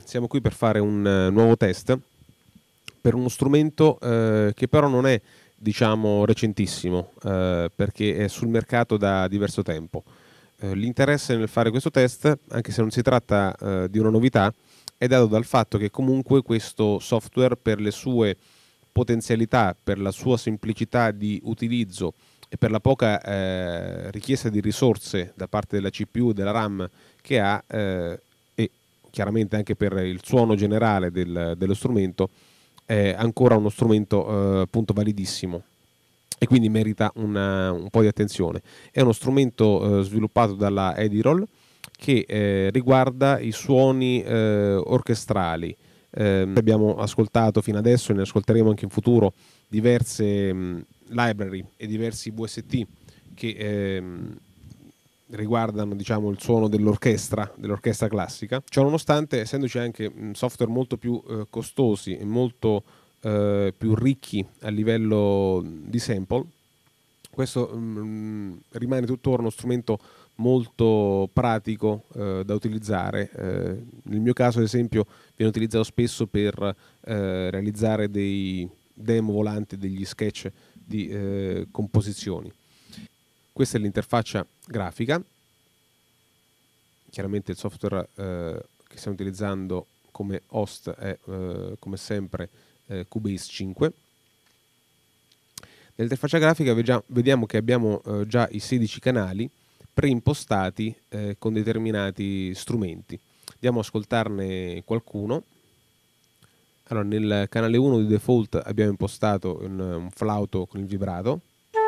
siamo qui per fare un nuovo test per uno strumento che però non è, diciamo, recentissimo, perché è sul mercato da diverso tempo. L'interesse nel fare questo test, anche se non si tratta di una novità, è dato dal fatto che comunque questo software, per le sue potenzialità, per la sua semplicità di utilizzo e per la poca richiesta di risorse da parte della CPU e della RAM che ha, e chiaramente anche per il suono generale dello strumento, è ancora uno strumento appunto validissimo e quindi merita un po' di attenzione. È uno strumento sviluppato dalla Edirol che riguarda i suoni orchestrali. Abbiamo ascoltato fino adesso e ne ascolteremo anche in futuro diverse library e diversi VST che riguardano, diciamo, il suono dell'orchestra classica. Ciò nonostante, essendoci anche software molto più costosi e molto più ricchi a livello di sample, questo rimane tuttora uno strumento molto pratico da utilizzare. Nel mio caso, ad esempio, viene utilizzato spesso per realizzare dei demo volanti, degli sketch di composizioni. Questa è l'interfaccia grafica. Chiaramente il software che stiamo utilizzando come host è come sempre Cubase 5. Nell'interfaccia grafica vediamo che abbiamo già i 16 canali preimpostati con determinati strumenti. Andiamo ad ascoltarne qualcuno. Allora, nel canale 1 di default abbiamo impostato un flauto con il vibrato.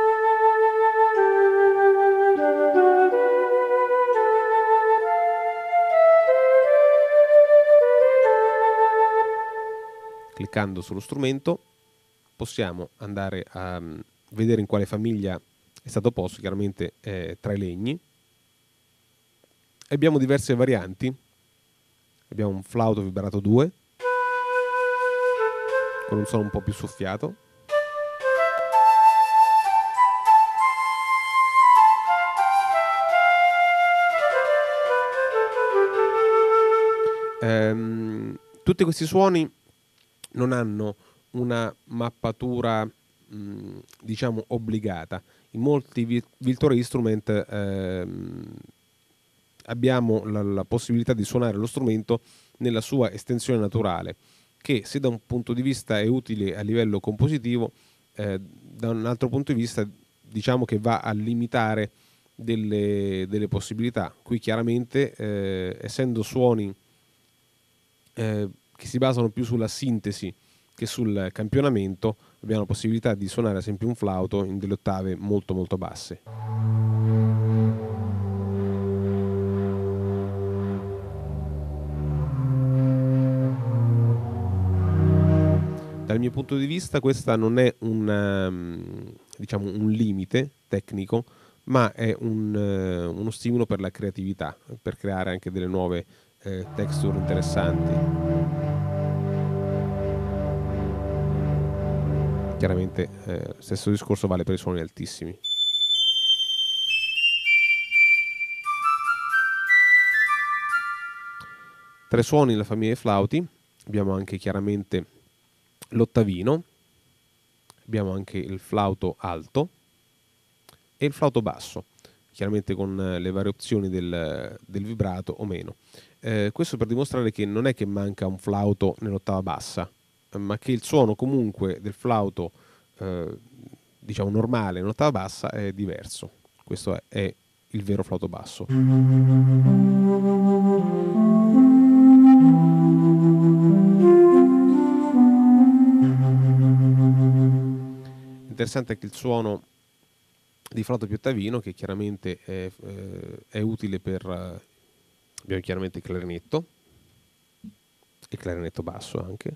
Cliccando sullo strumento possiamo andare a vedere in quale famiglia è stato posto, chiaramente tra i legni. Abbiamo diverse varianti. Abbiamo un flauto vibrato 2 con un suono un po' più soffiato. Tutti questi suoni non hanno una mappatura diciamo obbligata. In molti virtual instrument abbiamo la possibilità di suonare lo strumento nella sua estensione naturale, che se da un punto di vista è utile a livello compositivo, da un altro punto di vista diciamo che va a limitare delle possibilità. Qui chiaramente essendo suoni che si basano più sulla sintesi che sul campionamento, abbiamo la possibilità di suonare ad esempio un flauto in delle ottave molto molto basse. Dal mio punto di vista questa non è diciamo, un limite tecnico, ma è uno stimolo per la creatività, per creare anche delle nuove texture interessanti. Chiaramente stesso discorso vale per i suoni altissimi. Tre suoni nella famiglia dei flauti. Abbiamo anche chiaramente l'ottavino, abbiamo anche il flauto alto e il flauto basso, chiaramente con le varie opzioni del vibrato o meno. Questo per dimostrare che non è che manca un flauto nell'ottava bassa, ma che il suono comunque del flauto diciamo normale nell'ottava bassa è diverso. Questo è il vero flauto basso. Interessante anche il suono di flauto più ottavino, che chiaramente è utile per abbiamo chiaramente il clarinetto basso anche.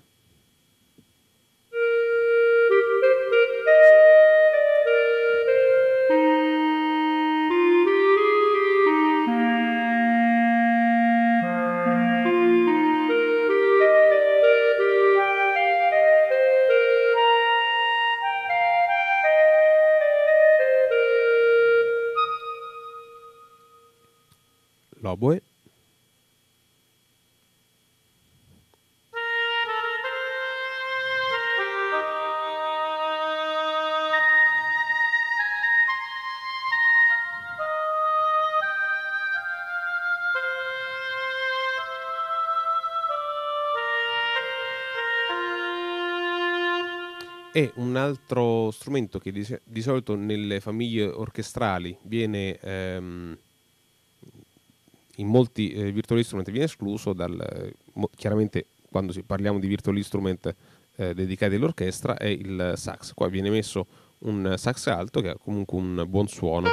L'oboe. E un altro strumento che di solito nelle famiglie orchestrali viene in molti virtual instrument viene escluso chiaramente quando parliamo di virtual instrument dedicati all'orchestra è il sax. Qua viene messo un sax alto che ha comunque un buon suono.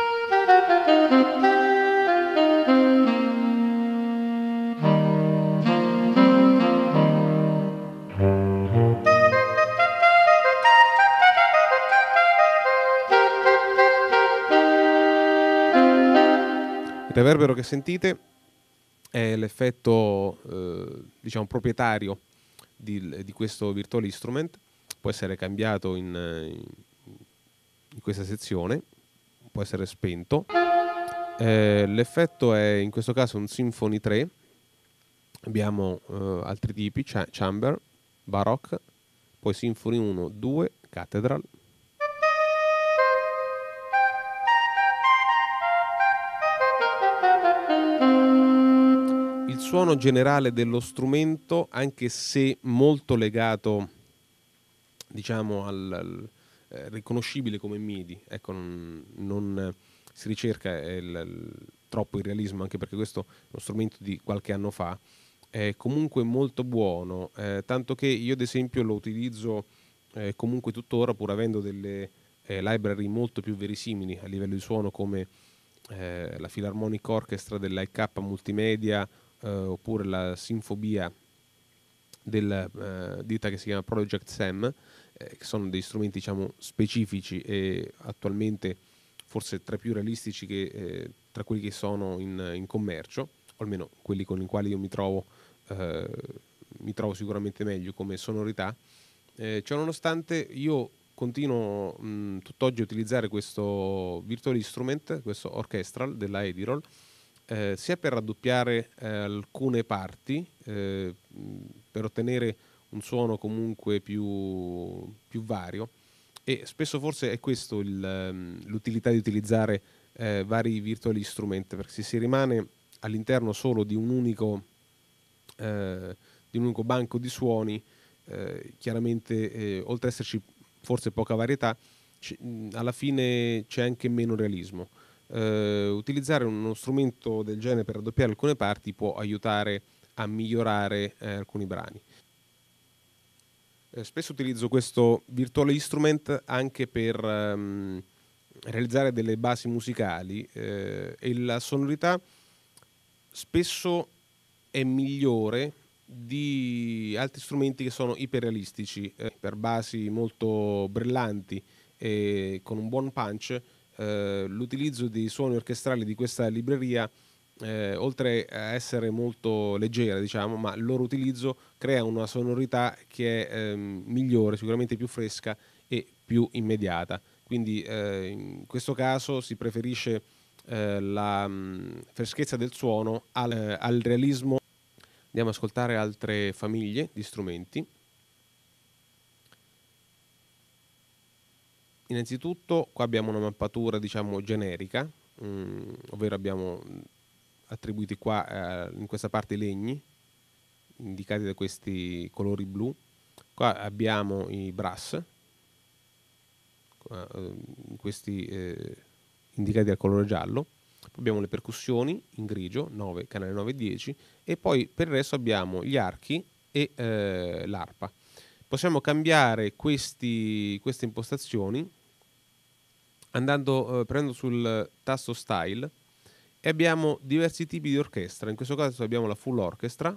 Il reverbero che sentite è l'effetto diciamo proprietario di questo virtual instrument, può essere cambiato in questa sezione, può essere spento. L'effetto è in questo caso un Symphony 3, abbiamo altri tipi, Chamber, Baroque, poi Symphony 1, 2, Cathedral. Il suono generale dello strumento, anche se molto legato, diciamo, riconoscibile come MIDI, ecco, non si ricerca troppo il realismo, anche perché questo è uno strumento di qualche anno fa, è comunque molto buono, tanto che io ad esempio lo utilizzo comunque tuttora, pur avendo delle library molto più verosimili a livello di suono come la Philharmonic Orchestra dell'IK Multimedia oppure la Sinfobia del ditta che si chiama Project Sam, che sono degli strumenti diciamo specifici e attualmente forse tra i più realistici tra quelli che sono in commercio, o almeno quelli con i quali io mi trovo sicuramente meglio come sonorità. Ciononostante io continuo tutt'oggi a utilizzare questo virtual instrument, questo orchestral della Edirol, sia per raddoppiare alcune parti, per ottenere un suono comunque più vario, e spesso forse è questo l'utilità di utilizzare vari virtual instrument, perché se si rimane all'interno solo di un unico banco di suoni, chiaramente oltre ad esserci forse poca varietà, alla fine c'è anche meno realismo. Utilizzare uno strumento del genere per raddoppiare alcune parti può aiutare a migliorare alcuni brani. Spesso utilizzo questo virtual instrument anche per realizzare delle basi musicali e la sonorità spesso è migliore di altri strumenti che sono iperrealistici, per basi molto brillanti e con un buon punch. L'utilizzo dei suoni orchestrali di questa libreria, oltre a essere molto leggera, diciamo, ma il loro utilizzo crea una sonorità che è migliore, sicuramente più fresca e più immediata. Quindi in questo caso si preferisce la freschezza del suono al realismo. Andiamo ad ascoltare altre famiglie di strumenti. Innanzitutto qua abbiamo una mappatura diciamo generica, ovvero abbiamo attribuiti qua in questa parte i legni indicati da questi colori blu. Qua abbiamo i brass, questi indicati al colore giallo. Poi abbiamo le percussioni in grigio, 9, canale 9 e 10, e poi per il resto abbiamo gli archi e l'arpa. Possiamo cambiare queste impostazioni prendendo sul tasto Style, e abbiamo diversi tipi di orchestra. In questo caso abbiamo la Full Orchestra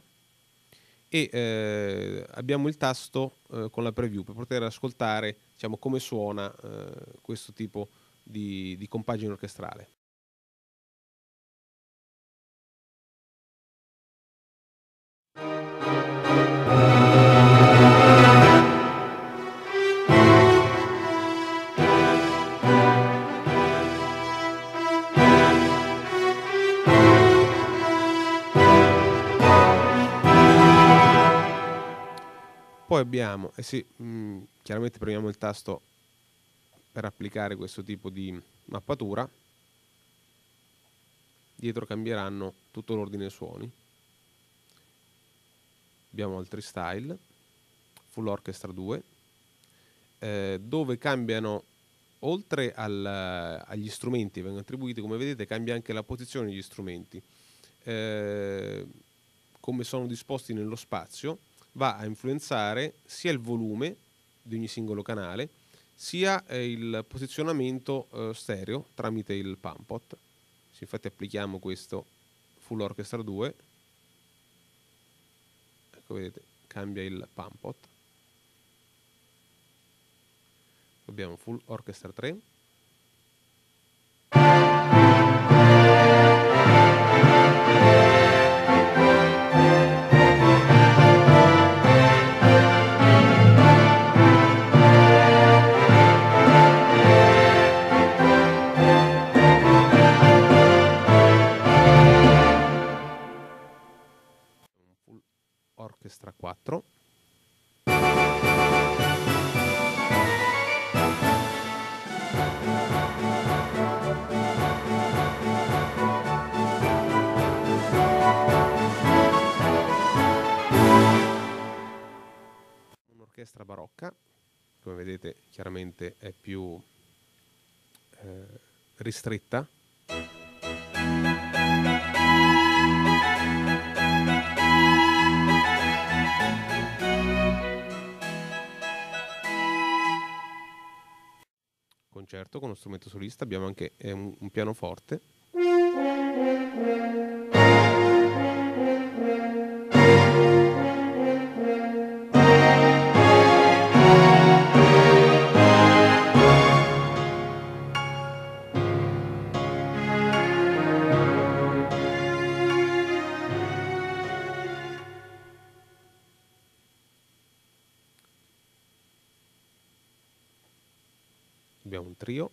e abbiamo il tasto con la preview per poter ascoltare diciamo, come suona questo tipo di compagine orchestrale. Poi abbiamo, chiaramente premiamo il tasto per applicare questo tipo di mappatura. Dietro cambieranno tutto l'ordine suoni. Abbiamo altri style, Full Orchestra 2, dove cambiano, oltre agli strumenti vengono attribuiti, come vedete cambia anche la posizione degli strumenti, come sono disposti nello spazio, va a influenzare sia il volume di ogni singolo canale, sia il posizionamento stereo tramite il Pampot. Se infatti applichiamo questo Full Orchestra 2, ecco vedete, cambia il Pampot. Abbiamo Full Orchestra 3. Full Orchestra 4. Un'orchestra barocca, come vedete chiaramente è più ristretta. Concerto con uno strumento solista, abbiamo anche un pianoforte. Abbiamo un trio.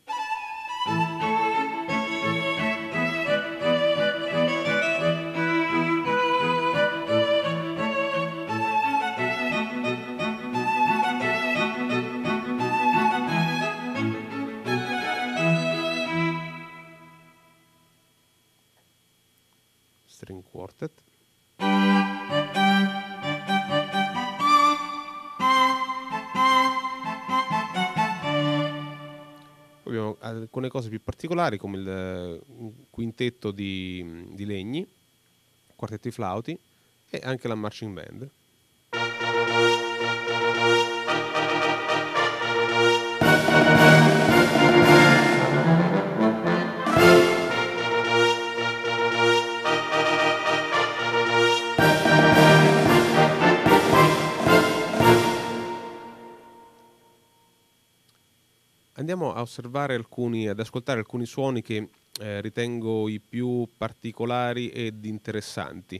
String quartet. Abbiamo alcune cose più particolari come il quintetto di legni, quartetto di flauti e anche la marching band. Andiamo a osservare ad ascoltare alcuni suoni che ritengo i più particolari ed interessanti.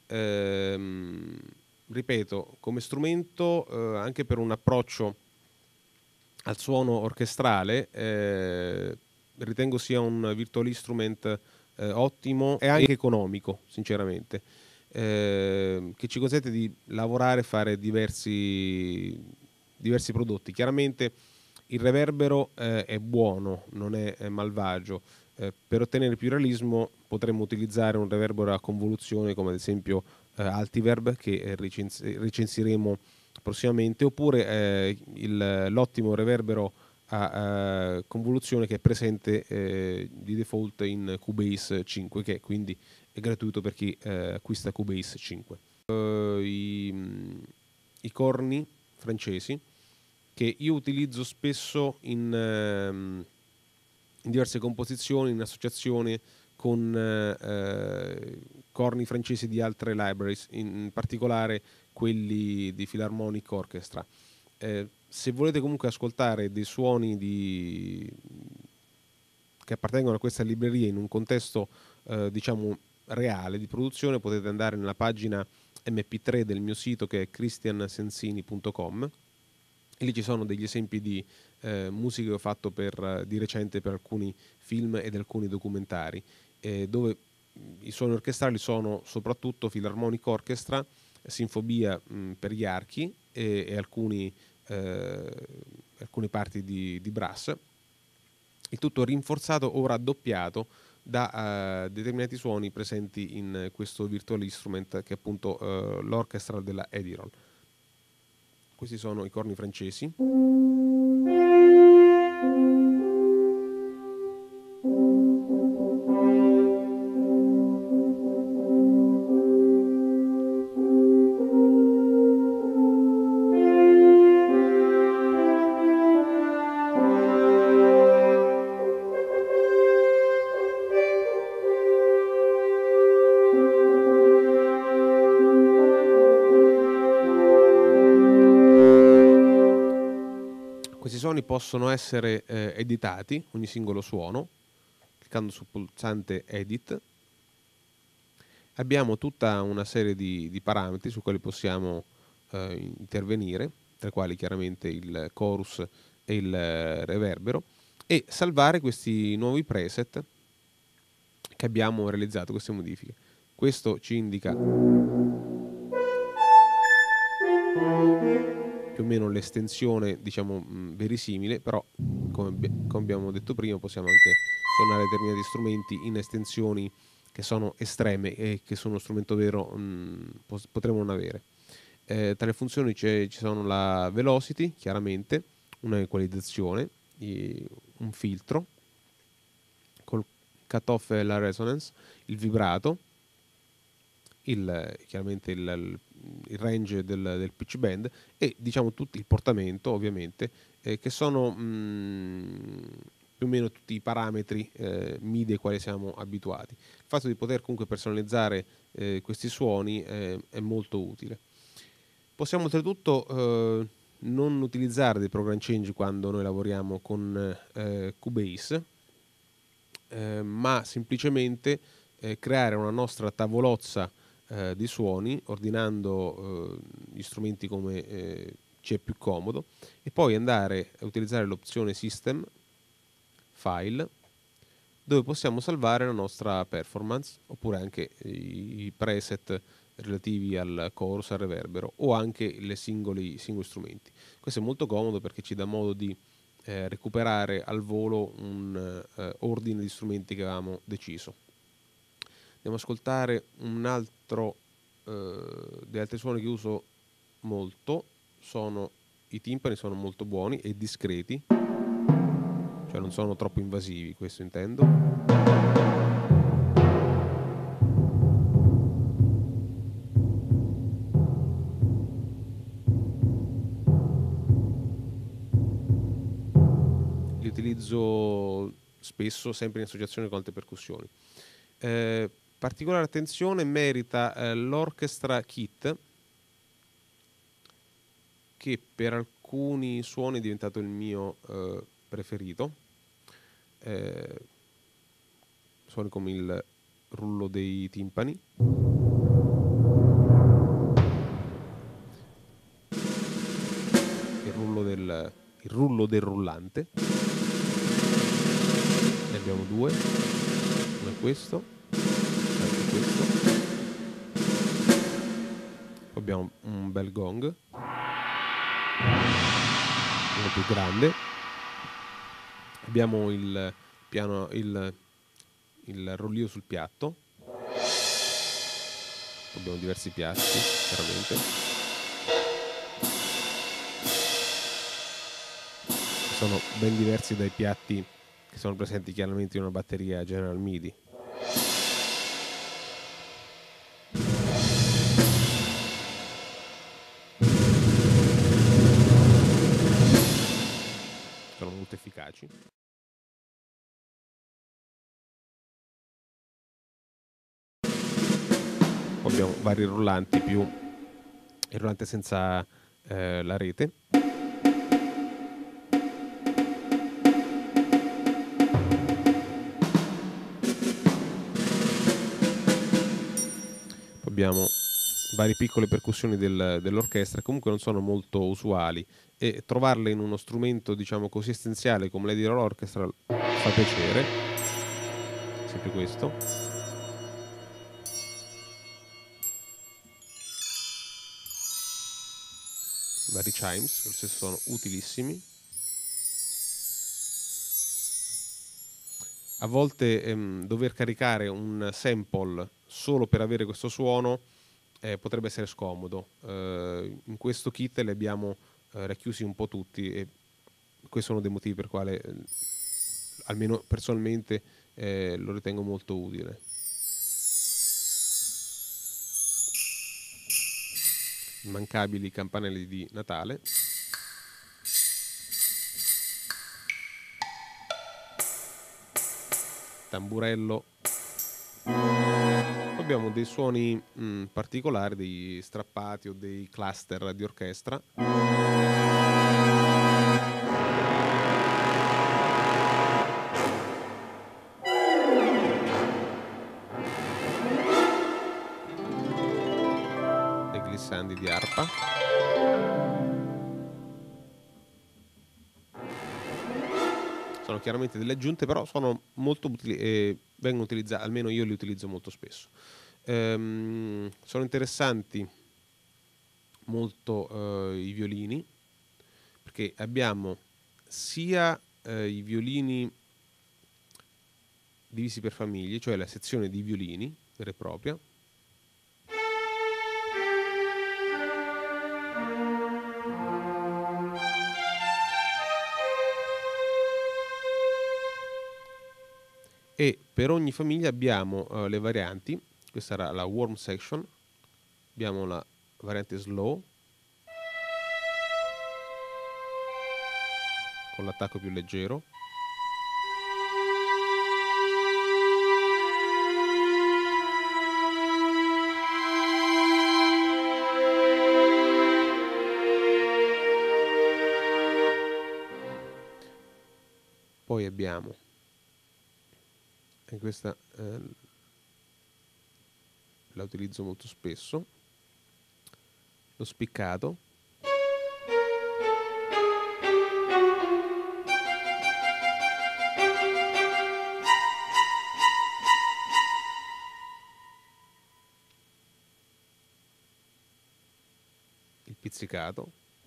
Ripeto, come strumento, anche per un approccio al suono orchestrale, ritengo sia un virtual instrument ottimo e anche economico, sinceramente, che ci consente di lavorare e fare diversi prodotti. Chiaramente il reverbero è buono, non è malvagio. Per ottenere più realismo potremmo utilizzare un reverbero a convoluzione come ad esempio Altiverb, che recensiremo prossimamente, oppure l'ottimo reverbero a convoluzione che è presente di default in Cubase 5, che quindi è gratuito per chi acquista Cubase 5. I corni francesi, che io utilizzo spesso in diverse composizioni, in associazione con corni francesi di altre libraries, in particolare quelli di Philharmonic Orchestra. Se volete comunque ascoltare dei suoni che appartengono a questa libreria in un contesto diciamo reale di produzione, potete andare nella pagina MP3 del mio sito, che è christiansensini.com. E lì ci sono degli esempi di musiche che ho fatto di recente per alcuni film ed alcuni documentari, dove i suoni orchestrali sono soprattutto Philharmonic Orchestra, Sinfobia per gli archi e alcune parti di brass, il tutto rinforzato o raddoppiato da determinati suoni presenti in questo virtual instrument, che è appunto l'orchestra della Ediron. Questi sono i corni francesi. suoni possono essere editati, ogni singolo suono, cliccando sul pulsante Edit. Abbiamo tutta una serie di parametri su quali possiamo intervenire, tra i quali chiaramente il chorus e il reverbero, e salvare questi nuovi preset che abbiamo realizzato, queste modifiche. Questo ci indica più o meno l'estensione, diciamo, verisimile, però come abbiamo detto prima possiamo anche suonare determinati strumenti in estensioni che sono estreme e che su uno strumento vero potremo non avere. Tra le funzioni ci sono la velocity, chiaramente, una equalizzazione, un filtro col cutoff e la resonance, il vibrato, chiaramente il range del pitch bend e diciamo tutto il portamento, ovviamente, che sono più o meno tutti i parametri MIDI ai quali siamo abituati. Il fatto di poter comunque personalizzare questi suoni è molto utile. Possiamo oltretutto non utilizzare dei program change quando noi lavoriamo con Cubase, ma semplicemente creare una nostra tavolozza di suoni ordinando gli strumenti come ci è più comodo e poi andare a utilizzare l'opzione System, File, dove possiamo salvare la nostra performance oppure anche i preset relativi al chorus, al reverbero o anche i singoli strumenti. Questo è molto comodo perché ci dà modo di recuperare al volo un ordine di strumenti che avevamo deciso. Andiamo ad ascoltare un altro degli altri suoni che uso molto, sono i timpani, sono molto buoni e discreti, cioè non sono troppo invasivi, questo intendo. Li utilizzo spesso, sempre in associazione con altre percussioni. Particolare attenzione merita l'Orchestra Kit, che per alcuni suoni è diventato il mio preferito. Suoni come il rullo dei timpani, il rullo del rullante. Ne abbiamo due, uno è questo, l'altro è questo. Poi abbiamo un bel gong, uno più grande. Abbiamo il piano, il rollio sul piatto. Abbiamo diversi piatti, chiaramente. Sono ben diversi dai piatti che sono presenti chiaramente in una batteria General MIDI. Sono molto efficaci. Poi abbiamo vari rullanti, più il rullante senza la rete. Poi abbiamo varie piccole percussioni dell'orchestra, comunque non sono molto usuali e trovarle in uno strumento, diciamo così, essenziale come Lady Roll Orchestra fa piacere. Sempre questo. Vari chimes, lo stesso sono utilissimi. A volte dover caricare un sample solo per avere questo suono potrebbe essere scomodo. In questo kit li abbiamo racchiusi un po' tutti e questo è uno dei motivi per quale almeno personalmente lo ritengo molto utile. Immancabili campanelli di Natale. Tamburello. Abbiamo dei suoni particolari, dei strappati o dei cluster di orchestra. glissandi di arpa. Sono chiaramente delle aggiunte, però sono molto utili e vengono utilizzate, almeno io li utilizzo molto spesso. Sono interessanti molto i violini, perché abbiamo sia i violini divisi per famiglie, cioè la sezione di violini vera e propria, e per ogni famiglia abbiamo le varianti. Questa era la warm section, abbiamo la variante slow con l'attacco più leggero, poi abbiamo, e questa la utilizzo molto spesso, lo spiccato, il pizzicato,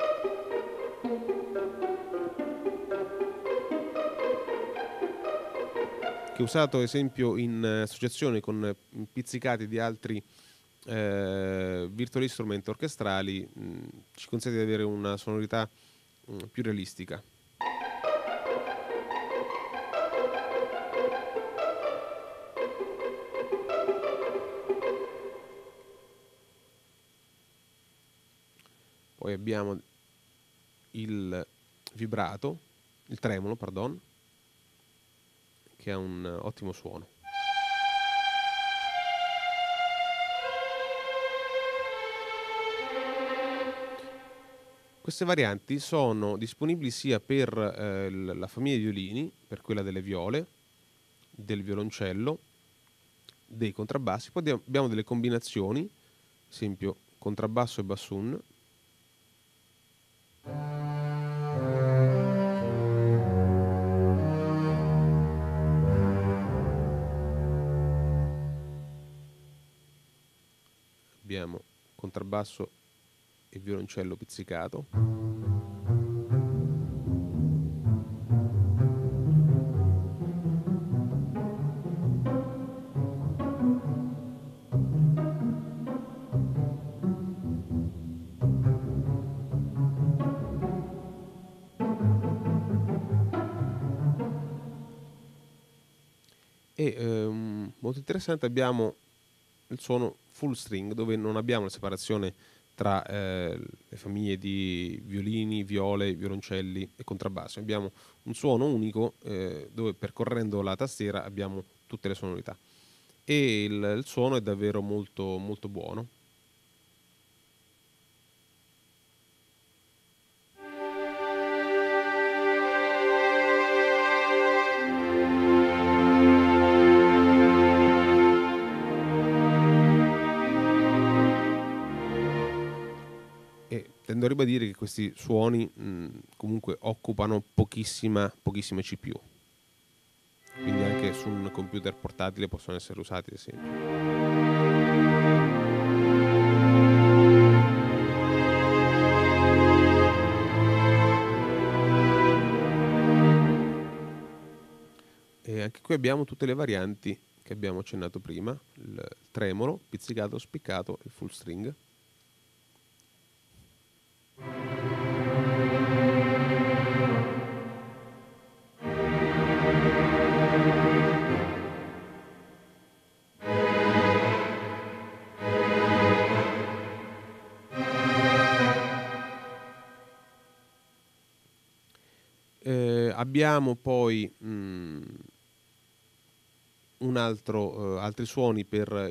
che usato ad esempio in associazione con pizzicati di altri virtual instrument orchestrali ci consente di avere una sonorità più realistica. Poi abbiamo il vibrato, il tremolo, pardon, che ha un ottimo suono. Queste varianti sono disponibili sia per la famiglia di violini, per quella delle viole, del violoncello, dei contrabbassi. Poi abbiamo delle combinazioni, ad esempio contrabbasso e bassoon. Abbiamo contrabbasso e violoncello pizzicato. E molto interessante abbiamo il suono full string, dove non abbiamo la separazione tra le famiglie di violini, viole, violoncelli e contrabbassi. Abbiamo un suono unico dove percorrendo la tastiera abbiamo tutte le sonorità e il suono è davvero molto, molto buono. E tendo a ribadire che questi suoni comunque occupano pochissima CPU, quindi anche su un computer portatile possono essere usati, ad esempio. E anche qui abbiamo tutte le varianti che abbiamo accennato prima, il tremolo, pizzicato, spiccato e full string. Abbiamo poi altri suoni per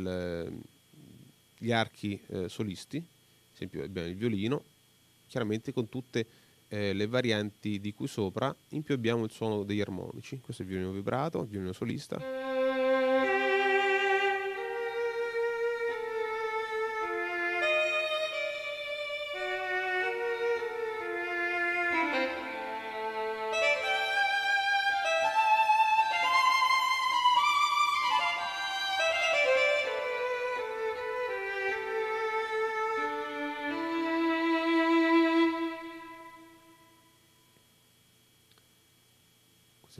gli archi solisti, ad esempio abbiamo il violino, chiaramente con tutte le varianti di qui sopra. In più abbiamo il suono degli armonici, questo è il violino vibrato, il violino solista.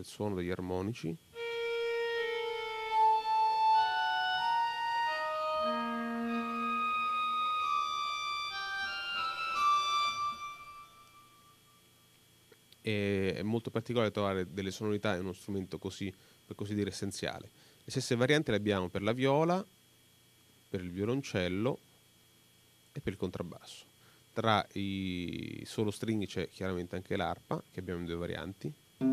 suono degli armonici. E è molto particolare trovare delle sonorità in uno strumento così, per così dire, essenziale. Le stesse varianti le abbiamo per la viola, per il violoncello e per il contrabbasso. Tra i solo string c'è chiaramente anche l'arpa, che abbiamo in due varianti.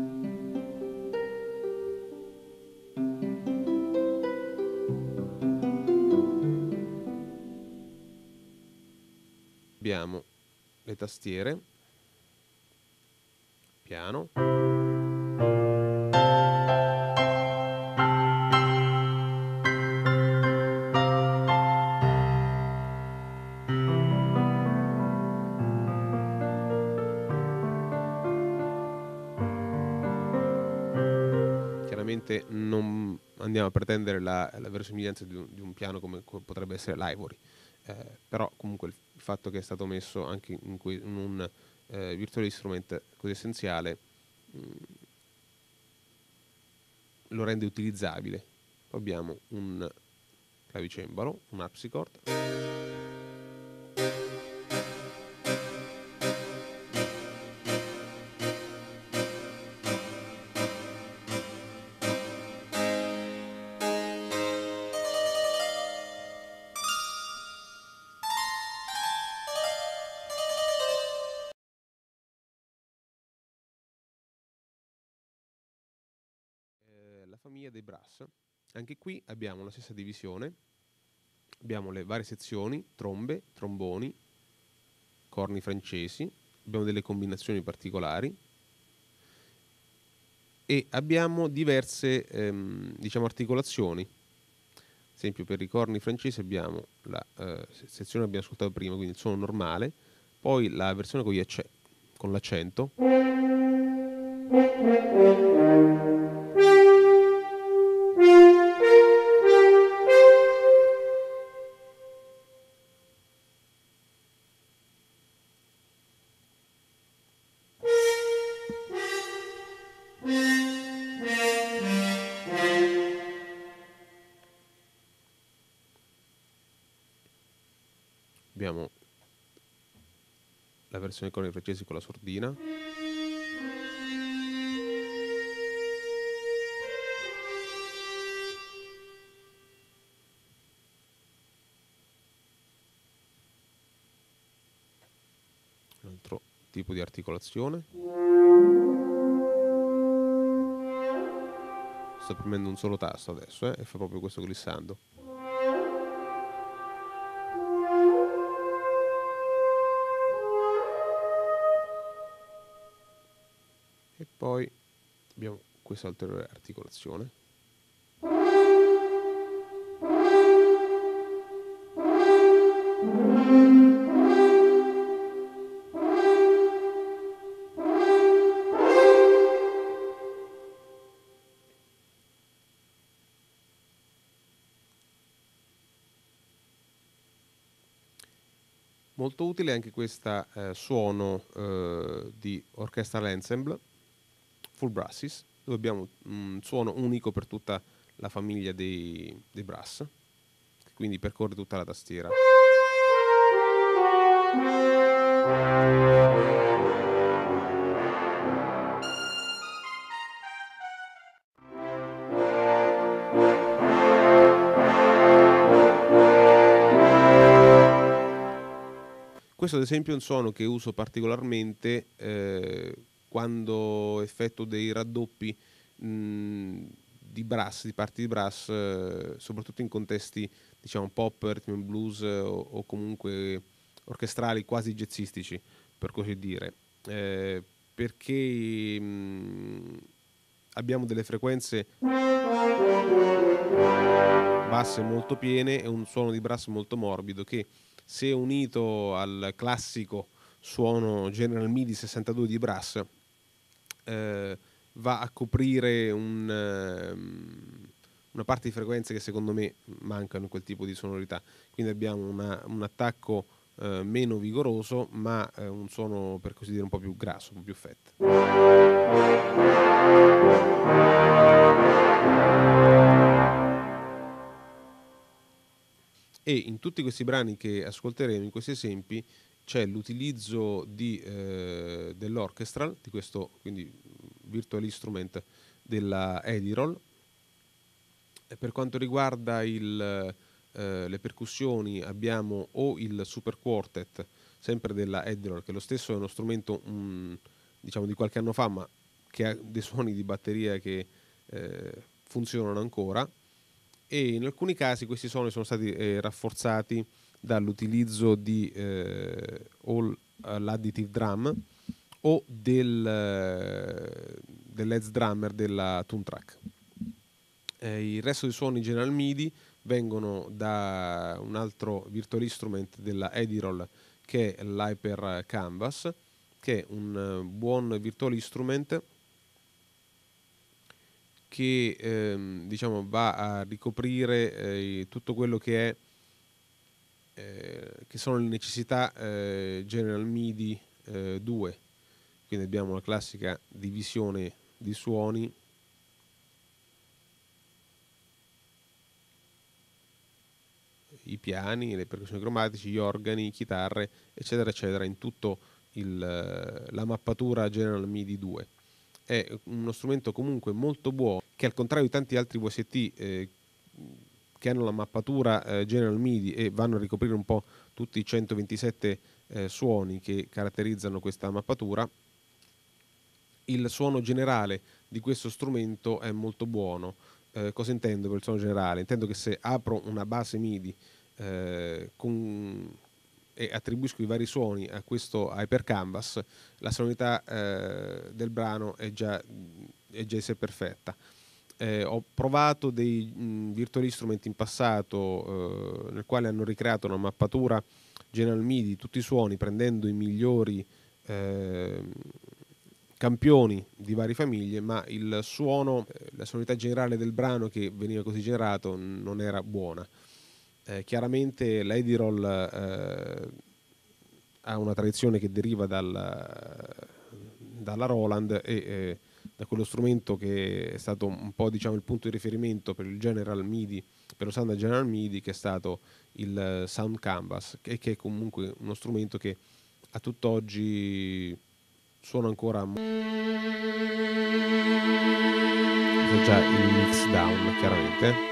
Abbiamo le tastiere, piano. Chiaramente non andiamo a pretendere la verosimiglianza di un piano come potrebbe essere l'Ivory, però comunque il fatto che è stato messo anche in un virtual instrument così essenziale lo rende utilizzabile. Poi abbiamo un clavicembalo, un harpsichord. La famiglia dei brass. Anche qui abbiamo la stessa divisione, abbiamo le varie sezioni, trombe, tromboni, corni francesi, abbiamo delle combinazioni particolari e abbiamo diverse diciamo articolazioni. Ad esempio per i corni francesi abbiamo la sezione che abbiamo ascoltato prima, quindi il suono normale, poi la versione con l'accento. Abbiamo la versione corni francesi con la sordina. Un altro tipo di articolazione. Sto premendo un solo tasto adesso e fa proprio questo glissando. E poi abbiamo questa ulteriore articolazione. Molto utile anche questo suono di orchestral ensemble full brasses, dove abbiamo un suono unico per tutta la famiglia dei brass, che quindi percorre tutta la tastiera. Questo ad esempio è un suono che uso particolarmente quando effettuo dei raddoppi di brass, di parti di brass, soprattutto in contesti diciamo pop, rhythm and blues o comunque orchestrali quasi jazzistici, per così dire, perché abbiamo delle frequenze basse molto piene e un suono di brass molto morbido che, se unito al classico suono General MIDI 62 di brass, va a coprire una parte di frequenze che secondo me mancano in quel tipo di sonorità. Quindi abbiamo un attacco meno vigoroso, ma un suono, per così dire, un po' più grasso, un po' più fat. E in tutti questi brani che ascolteremo, in questi esempi, c'è l'utilizzo dell'orchestral, di questo quindi virtual instrument della Edirol. E per quanto riguarda le percussioni, abbiamo o il Super Quartet, sempre della Edirol, che lo stesso è uno strumento diciamo di qualche anno fa, ma che ha dei suoni di batteria che funzionano ancora, e in alcuni casi questi suoni sono stati rafforzati dall'utilizzo di o l'additive drum o dell'Edge Drummer della Toon Track. Il resto dei suoni General MIDI vengono da un altro virtual instrument della Edirol, che è l'Hyper Canvas, che è un buon virtual instrument che diciamo va a ricoprire tutto quello che sono le necessità General MIDI 2. Quindi abbiamo la classica divisione di suoni, i piani, le percussioni cromatici, gli organi, chitarre, eccetera, eccetera, in tutto la mappatura General MIDI 2. È uno strumento comunque molto buono, che al contrario di tanti altri VST che hanno la mappatura General MIDI e vanno a ricoprire un po' tutti i 127 suoni che caratterizzano questa mappatura, il suono generale di questo strumento è molto buono. Cosa intendo per il suono generale? Intendo che se apro una base MIDI e attribuisco i vari suoni a questo Hyper Canvas, la sonorità del brano è già in sé perfetta. Ho provato dei virtual instrument in passato nel quale hanno ricreato una mappatura General MIDI di tutti i suoni, prendendo i migliori campioni di varie famiglie, ma il suono, la sonorità generale del brano che veniva così generato non era buona. Chiaramente l'Edirol ha una tradizione che deriva dalla Roland e da quello strumento che è stato un po', diciamo, il punto di riferimento per il General MIDI, per lo standard General MIDI, che è stato il Sound Canvas, che è comunque uno strumento che a tutt'oggi suona ancora. Questo è già il mix down, chiaramente.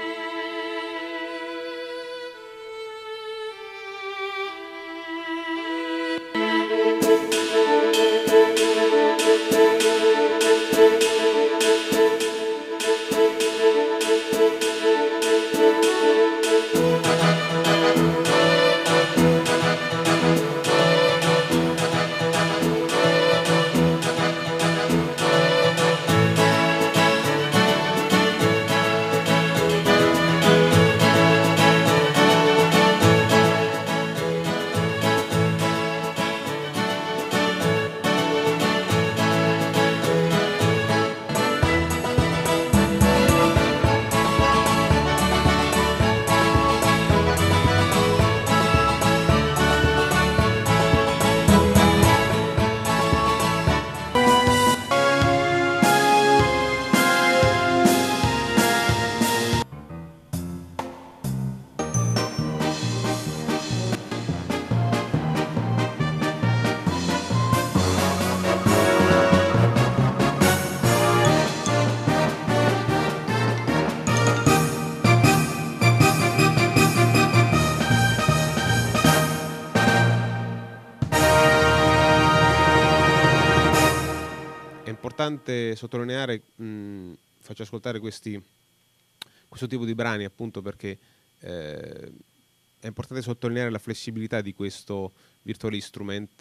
È importante sottolineare, faccio ascoltare questo tipo di brani appunto perché è importante sottolineare la flessibilità di questo virtual instrument,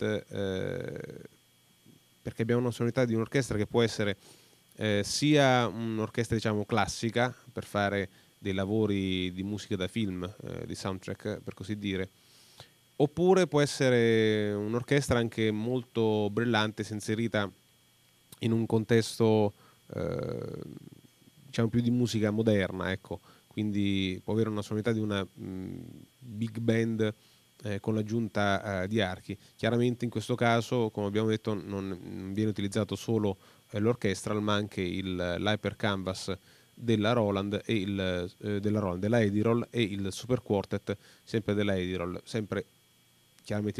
perché abbiamo una sonorità di un'orchestra che può essere sia un'orchestra, diciamo, classica per fare dei lavori di musica da film, di soundtrack per così dire, oppure può essere un'orchestra anche molto brillante se inserita in un contesto diciamo più di musica moderna, ecco. Quindi può avere una sonorità di una big band con l'aggiunta di archi. Chiaramente in questo caso, come abbiamo detto, non viene utilizzato solo l'orchestral, ma anche l'hyper canvas della Roland e della Edirol, e il super quartet sempre della Edirol. Sempre chiaramente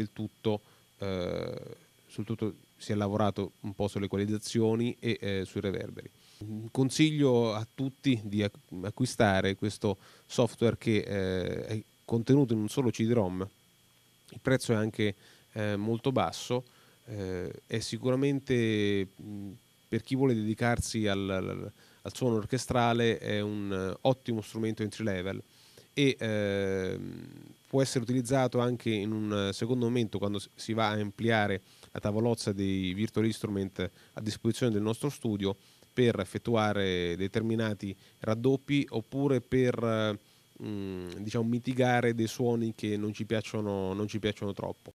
sul tutto si è lavorato un po' sulle equalizzazioni e sui reverberi. Consiglio a tutti di acquistare questo software che è contenuto in un solo CD-ROM. Il prezzo è anche molto basso, è sicuramente per chi vuole dedicarsi al suono orchestrale è un ottimo strumento entry level, e può essere utilizzato anche in un secondo momento, quando si va a ampliare la tavolozza dei virtual instrument a disposizione del nostro studio, per effettuare determinati raddoppi, oppure per diciamo mitigare dei suoni che non ci piacciono troppo.